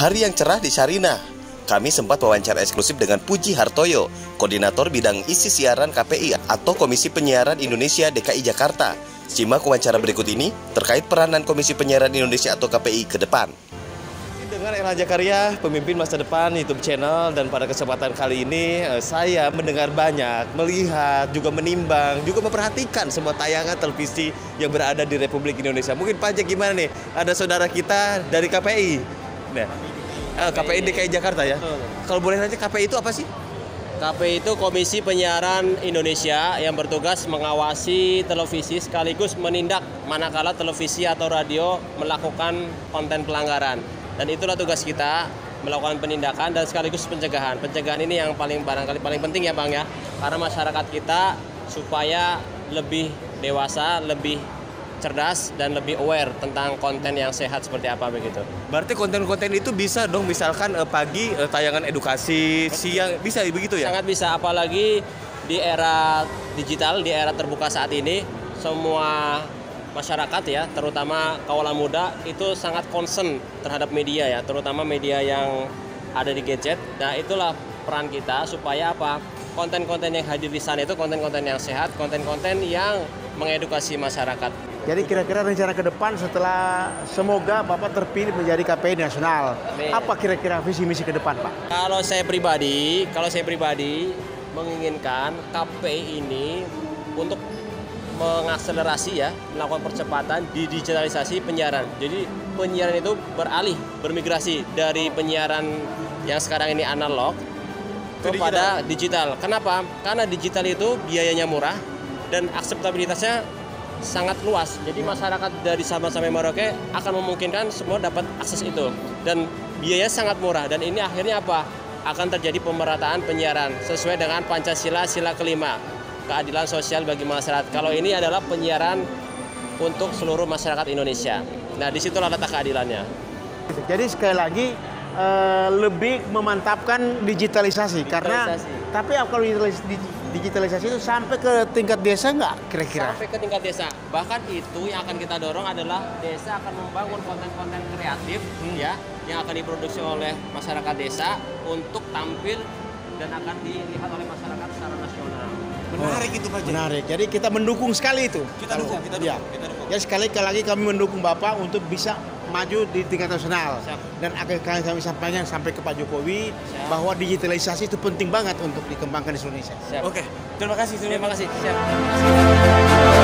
Hari yang cerah di Sarinah. Kami sempat wawancara eksklusif dengan Puji Hartoyo, Koordinator Bidang Isi Siaran KPI atau Komisi Penyiaran Indonesia DKI Jakarta. Simak wawancara berikut ini terkait peranan Komisi Penyiaran Indonesia atau KPI ke depan. Dengan Elha Jakaria, pemimpin masa depan YouTube channel, dan pada kesempatan kali ini saya mendengar banyak, melihat, juga menimbang, juga memperhatikan semua tayangan televisi yang berada di Republik Indonesia. Mungkin Pak Jack gimana nih? Ada saudara kita dari KPI. Nah, KPI DKI Jakarta ya. Kalau boleh nanya, KPI itu apa sih? KPI itu Komisi Penyiaran Indonesia yang bertugas mengawasi televisi sekaligus menindak manakala televisi atau radio melakukan konten pelanggaran. Dan itulah tugas kita, melakukan penindakan dan sekaligus pencegahan. Pencegahan ini yang barangkali paling penting ya Bang ya. Karena masyarakat kita supaya lebih dewasa, lebih cerdas dan lebih aware tentang konten yang sehat seperti apa begitu. Berarti konten-konten itu bisa dong, misalkan pagi tayangan edukasi, siang bisa begitu ya? Sangat bisa, apalagi di era digital, di era terbuka saat ini, semua masyarakat ya, terutama kaula muda itu sangat concern terhadap media ya, terutama media yang ada di gadget. Nah, itulah peran kita supaya apa? Konten-konten yang hadir di sana itu konten-konten yang sehat, konten-konten yang mengedukasi masyarakat. Jadi kira-kira rencana ke depan setelah semoga Bapak terpilih menjadi KPI nasional, apa kira-kira visi misi ke depan, Pak? Kalau saya pribadi menginginkan KPI ini untuk mengakselerasi ya, melakukan percepatan di digitalisasi penyiaran. Jadi penyiaran itu bermigrasi dari penyiaran yang sekarang ini analog kepada digital. Kenapa? Karena digital itu biayanya murah dan akseptabilitasnya sangat luas. Jadi masyarakat dari Sabang sampai Merauke akan memungkinkan semua dapat akses itu. Dan biayanya sangat murah. Dan ini akhirnya apa? Akan terjadi pemerataan penyiaran sesuai dengan Pancasila sila kelima. Keadilan sosial bagi masyarakat. Kalau ini adalah penyiaran untuk seluruh masyarakat Indonesia. Nah, disitulah letak keadilannya. Jadi sekali lagi lebih memantapkan digitalisasi. Karena tapi kalau digitalisasi itu sampai ke tingkat desa nggak kira-kira? Sampai ke tingkat desa. Bahkan itu yang akan kita dorong adalah desa akan membangun konten-konten kreatif ya yang akan diproduksi oleh masyarakat desa untuk tampil dan akan dilihat oleh masyarakat secara nasional. Menarik itu Pak. Menarik. Jadi kita mendukung sekali itu. Kita dukung. Ya. Jadi sekali lagi kami mendukung Bapak untuk bisa maju di tingkat nasional. Siap. Dan akan kami sampaikan sampai ke Pak Jokowi. Siap. Bahwa digitalisasi itu penting banget untuk dikembangkan di Indonesia. Siap. Oke, terima kasih. Terima kasih. Siap.